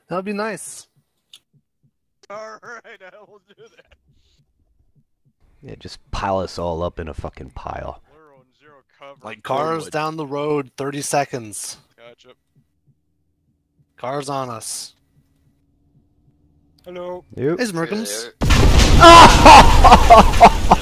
That'd be nice. Alright, I will do that. Yeah, just pile us all up in a fucking pile. We're on zero cover. Like Cars down the road, 30 seconds. Gotcha. Cars on us. Hello. Yep. Hey, Smirkums.